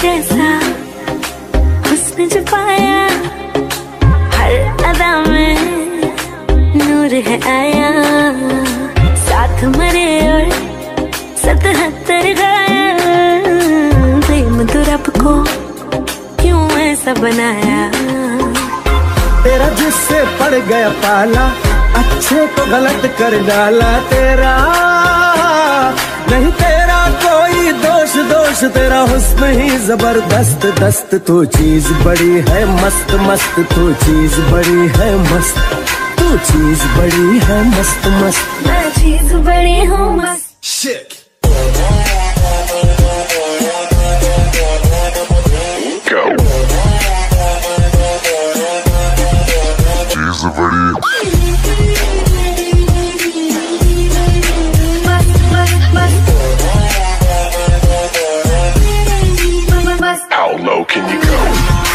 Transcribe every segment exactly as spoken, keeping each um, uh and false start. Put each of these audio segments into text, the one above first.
जैसा हुस्न जो पाया, हर अदा में नूर है आया। साथ मरे और सतहत्तर गाया, प्रेम तो रब को क्यों ऐसा बनाया। तेरा जिससे पड़ गया पाला, अच्छे को गलत कर डाला तेरा। नहीं तेरा कोई दोष दोष, तेरा हुस्न ही जबरदस्त दस्त। तू चीज बड़ी है मस्त मस्त, तू चीज बड़ी है मस्त, तू चीज बड़ी है मस्त मस्त। मैं चीज बड़ी हूँ मस्त। Shit. चीज बड़ी How low can you go?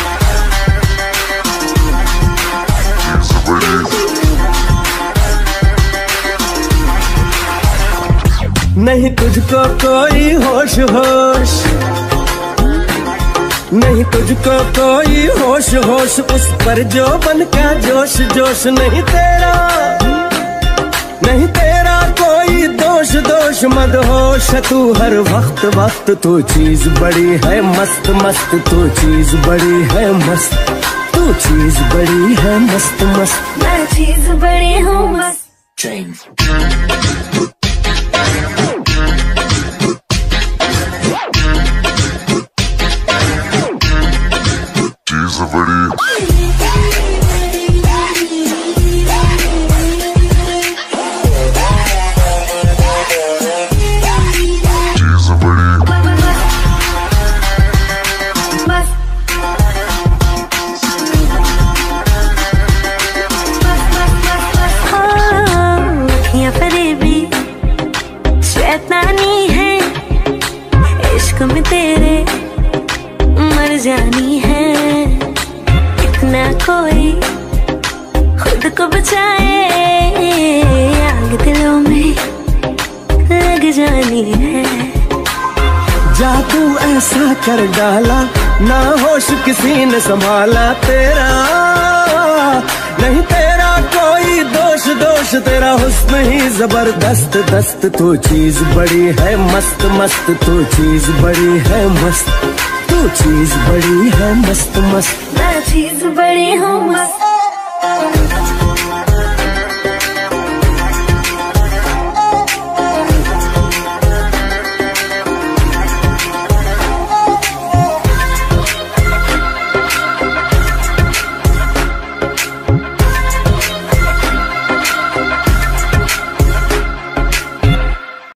नहीं तुझको कोई होश होश, नहीं तुझको कोई होश होश, उस पर जो बन का जोश जोश। नहीं तेरा नहीं तेरा कोई दोष दोष, मदहोश तू हर वक्त वक्त। तू चीज बड़ी है मस्त मस्त, तू चीज बड़ी है मस्त, तू चीज बड़ी है मस्त मस्त। मैं चीज बड़ी हूँ मस्त। Cheez. चीज बड़ी शैतानी है, इश्क में तेरे मर जानी है। इतना कोई खुद को बचाए, आग दिलों में लग जानी है। जादू ऐसा कर डाला, ना होश किसी ने संभाला तेरा। नहीं तेरा कोई दोष दोष, तेरा हुस्न ही जबरदस्त दस्त। तू चीज बड़ी है मस्त मस्त, तू चीज बड़ी है मस्त, तू चीज बड़ी है मस्त मस्त। मैं चीज बड़ी हूँ मस्त।